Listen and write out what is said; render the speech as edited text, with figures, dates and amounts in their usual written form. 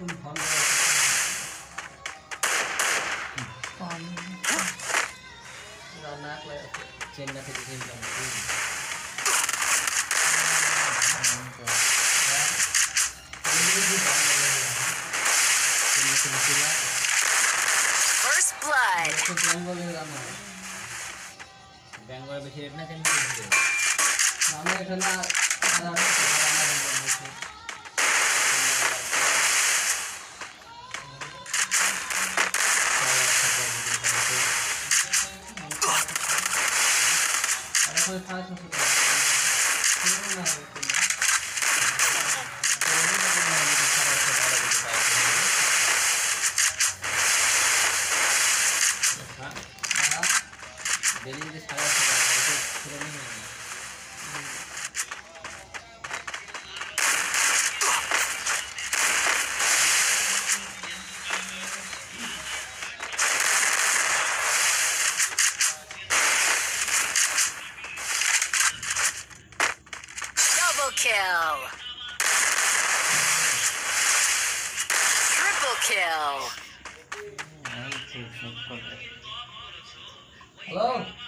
চেন্নাই থেকে চিন্তা First blood. Bengal বেশি রেট না চেন্নাই বেশি রেট আমরা এখানে ডেলি যদি 850 Double kill. Triple kill. Hello